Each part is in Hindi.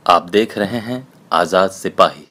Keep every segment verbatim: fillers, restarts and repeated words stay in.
आप देख रहे हैं आजाद सिपाही।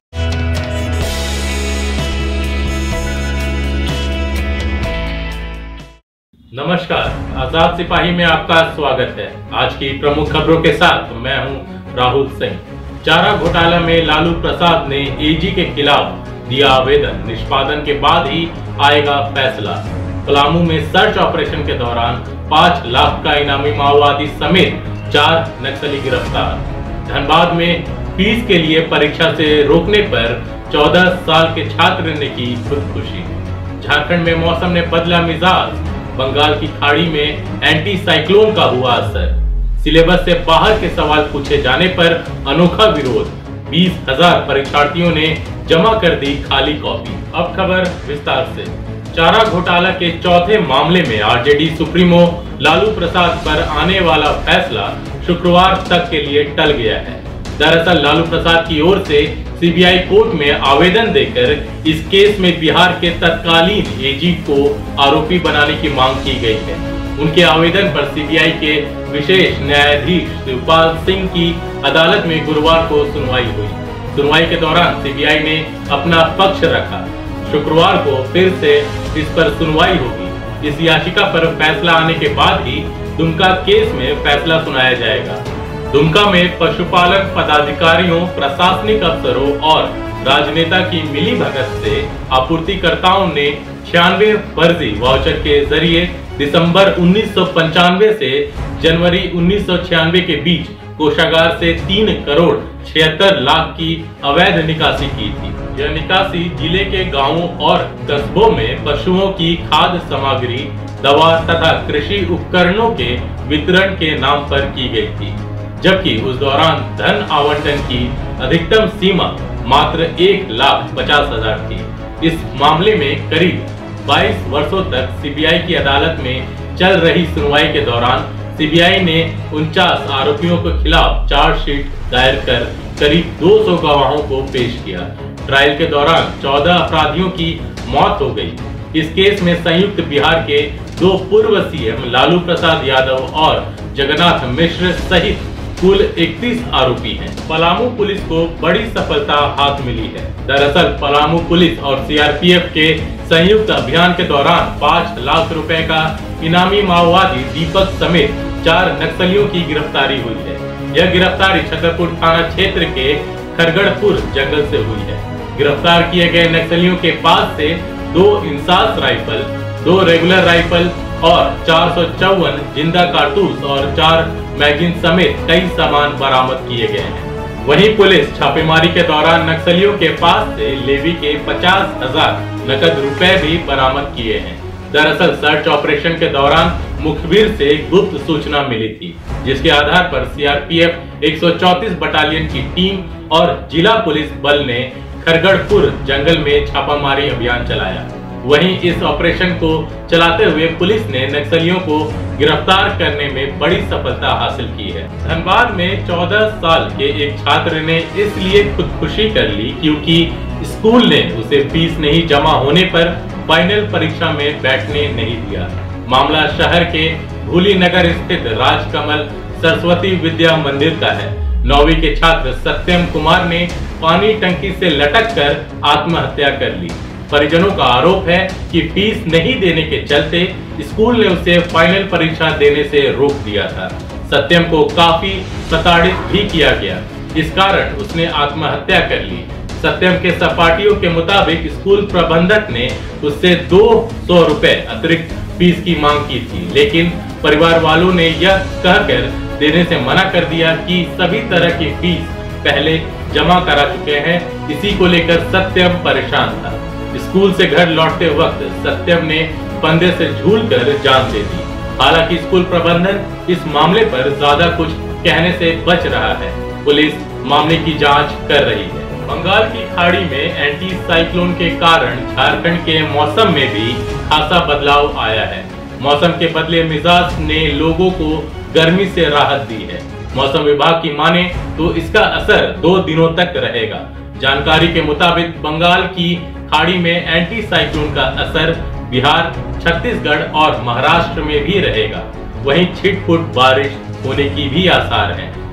नमस्कार, आजाद सिपाही में आपका स्वागत है। आज की प्रमुख खबरों के साथ मैं हूं राहुल सिंह। चारा घोटाला में लालू प्रसाद ने एजी के खिलाफ दिया आवेदन, निष्पादन के बाद ही आएगा फैसला। पलामू में सर्च ऑपरेशन के दौरान पाँच लाख का इनामी माओवादी समेत चार नक्सली गिरफ्तार। धनबाद में फीस के लिए परीक्षा से रोकने पर चौदह साल के छात्र ने की खुदकुशी। झारखंड में मौसम ने बदला मिजाज, बंगाल की खाड़ी में एंटी साइक्लोन का हुआ असर। सिलेबस से बाहर के सवाल पूछे जाने पर अनोखा विरोध, बीस हजार परीक्षार्थियों ने जमा कर दी खाली कॉपी। अब खबर विस्तार से। चारा घोटाला के चौथे मामले में आरजेडी सुप्रीमो लालू प्रसाद पर आने वाला फैसला शुक्रवार तक के लिए टल गया है। दरअसल लालू प्रसाद की ओर से सीबीआई कोर्ट में आवेदन देकर इस केस में बिहार के तत्कालीन एजी को आरोपी बनाने की मांग की गई है। उनके आवेदन पर सीबीआई के विशेष न्यायाधीश शिवपाल सिंह की अदालत में गुरुवार को सुनवाई हुई। सुनवाई के दौरान सीबीआई ने अपना पक्ष रखा। शुक्रवार को फिर से इस पर सुनवाई होगी। इस याचिका पर फैसला आने के बाद ही दुमका केस में फैसला सुनाया जाएगा। दुमका में पशुपालक पदाधिकारियों, प्रशासनिक अफसरों और राजनेता की मिली भगत से आपूर्तिकर्ताओं ने छियानवे फर्जी वाउचर के जरिए दिसंबर उन्नीस सौ पंचानवे से जनवरी उन्नीस सौ छियानवे के बीच कोषागार से तीन करोड़ छिहत्तर लाख की अवैध निकासी की थी। यह निकासी जिले के गांवों और कस्बों में पशुओं की खाद्य सामग्री, दवा तथा कृषि उपकरणों के वितरण के नाम पर की गई थी, जबकि उस दौरान धन आवंटन की अधिकतम सीमा मात्र एक लाख पचास हजार थी। इस मामले में करीब बाईस वर्षों तक सीबीआई की अदालत में चल रही सुनवाई के दौरान सीबीआई ने उनचास आरोपियों के खिलाफ चार्जशीट दायर कर करीब दो सौ गवाहों को पेश किया। ट्रायल के दौरान चौदह अपराधियों की मौत हो गई। इस केस में संयुक्त बिहार के दो पूर्व सीएम लालू प्रसाद यादव और जगन्नाथ मिश्र सहित कुल इकतीस आरोपी हैं। पलामू पुलिस को बड़ी सफलता हाथ मिली है। दरअसल पलामू पुलिस और सीआरपीएफ के संयुक्त अभियान के दौरान पाँच लाख रुपए का इनामी माओवादी दीपक समेत चार नक्सलियों की गिरफ्तारी हुई है। यह गिरफ्तारी छतरपुर थाना क्षेत्र के खरगड़पुर जंगल से हुई है। गिरफ्तार किए गए नक्सलियों के पास से दो इंसास राइफल, दो रेगुलर राइफल और चार सौ चौवन जिंदा कारतूस और चार मैगजीन समेत कई सामान बरामद किए गए हैं। वहीं पुलिस छापेमारी के दौरान नक्सलियों के पास से लेवी के पचास हजार नकद रुपए भी बरामद किए हैं। दरअसल सर्च ऑपरेशन के दौरान मुखबिर से गुप्त सूचना मिली थी, जिसके आधार पर सीआरपीएफ एक सौ चौंतीस बटालियन की टीम और जिला पुलिस बल ने खरगड़पुर जंगल में छापामारी अभियान चलाया। वहीं इस ऑपरेशन को चलाते हुए पुलिस ने नक्सलियों को गिरफ्तार करने में बड़ी सफलता हासिल की है। धनबाद में चौदह साल के एक छात्र ने इसलिए खुदकुशी कर ली क्योंकि स्कूल ने उसे फीस नहीं जमा होने पर फाइनल परीक्षा में बैठने नहीं दिया। मामला शहर के भूली नगर स्थित राजकमल सरस्वती विद्या मंदिर का है। नौवीं के छात्र सत्यम कुमार ने पानी टंकी से लटक कर आत्महत्या कर ली। परिजनों का आरोप है कि फीस नहीं देने के चलते स्कूल ने उसे फाइनल परीक्षा देने से रोक दिया था। सत्यम को काफी प्रताड़ित भी किया गया, इस कारण उसने आत्महत्या कर ली। सत्यम के सहपाठियों के मुताबिक स्कूल प्रबंधक ने उससे दो सौ रुपए अतिरिक्त फीस की मांग की थी, लेकिन परिवार वालों ने यह कहकर देने से मना कर दिया कि सभी तरह की फीस पहले जमा करा चुके हैं। इसी को लेकर सत्यम परेशान था। स्कूल से घर लौटते वक्त सत्यम ने फंदे से झूलकर जान दे दी। हालांकि स्कूल प्रबंधन इस मामले पर ज्यादा कुछ कहने से बच रहा है। पुलिस मामले की जांच कर रही है। बंगाल की खाड़ी में एंटी साइक्लोन के कारण झारखंड के मौसम में भी खासा बदलाव आया है। मौसम के बदले मिजाज ने लोगों को गर्मी से राहत दी है। मौसम विभाग की माने तो इसका असर दो दिनों तक रहेगा। जानकारी के मुताबिक बंगाल की खाड़ी में एंटी साइक्लोन का असर बिहार, छत्तीसगढ़ और महाराष्ट्र में भी रहेगा। वहीं छिटपुट बारिश होने की भी आसार है।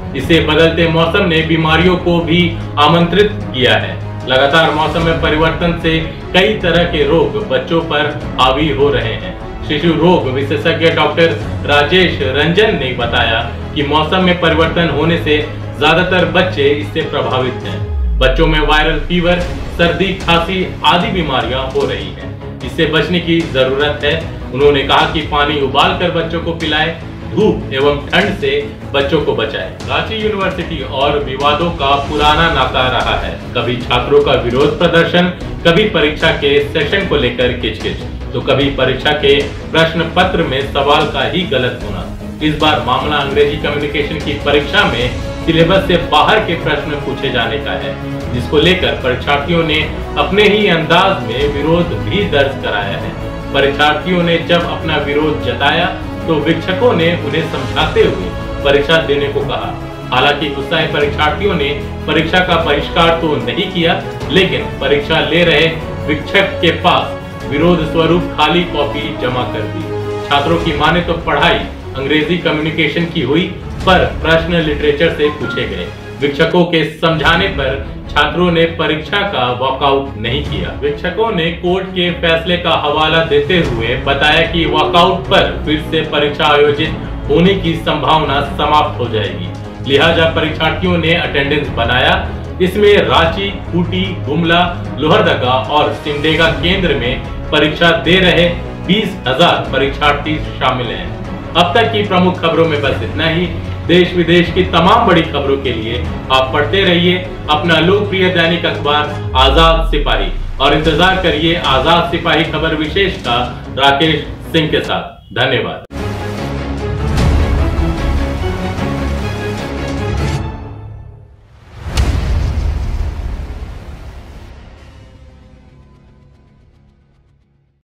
इसे बदलते मौसम ने बीमारियों को भी आमंत्रित किया है। लगातार मौसम में परिवर्तन से कई तरह के रोग बच्चों पर हावी हो रहे हैं। शिशु रोग विशेषज्ञ डॉक्टर राजेश रंजन ने बताया कि मौसम में परिवर्तन होने से ज्यादातर बच्चे इससे प्रभावित हैं। बच्चों में वायरल फीवर, सर्दी, खांसी आदि बीमारियां हो रही हैं। इससे बचने की जरूरत है। उन्होंने कहा कि पानी उबालकर बच्चों को पिलाएं, धूप एवं ठंड से बच्चों को बचाएं। रांची यूनिवर्सिटी और विवादों का पुराना नाता रहा है। कभी छात्रों का विरोध प्रदर्शन, कभी परीक्षा के सेशन को लेकर किचकिच, तो कभी परीक्षा के प्रश्न पत्र में सवाल का ही गलत होना। इस बार मामला अंग्रेजी कम्युनिकेशन की परीक्षा में सिलेबस से बाहर के प्रश्न पूछे जाने का है, जिसको लेकर परीक्षार्थियों ने अपने ही अंदाज में विरोध भी दर्ज कराया है। परीक्षार्थियों ने जब अपना विरोध जताया तो शिक्षकों ने उन्हें समझाते हुए परीक्षा देने को कहा। हालांकि गुस्साए परीक्षार्थियों ने परीक्षा का बहिष्कार तो नहीं किया, लेकिन परीक्षा ले रहे शिक्षक के पास विरोध स्वरूप खाली कॉपी जमा कर दी। छात्रों की माने तो पढ़ाई अंग्रेजी कम्युनिकेशन की हुई, पर प्रश्न लिटरेचर से पूछे गए। शिक्षकों के समझाने पर छात्रों ने परीक्षा का वॉकआउट नहीं किया। शिक्षकों ने कोर्ट के फैसले का हवाला देते हुए बताया कि वॉकआउट पर फिर से परीक्षा आयोजित होने की संभावना समाप्त हो जाएगी। लिहाजा परीक्षार्थियों ने अटेंडेंस बनाया। इसमें रांची, खूंटी, गुमला, लोहरदगा और सिमडेगा केंद्र में परीक्षा दे रहे बीस हजार परीक्षार्थी शामिल हैं। अब तक की प्रमुख खबरों में बस इतना ही। देश विदेश की तमाम बड़ी खबरों के लिए आप पढ़ते रहिए अपना लोकप्रिय दैनिक अखबार आजाद सिपाही, और इंतजार करिए आजाद सिपाही खबर विशेष का राकेश सिंह के साथ। धन्यवाद।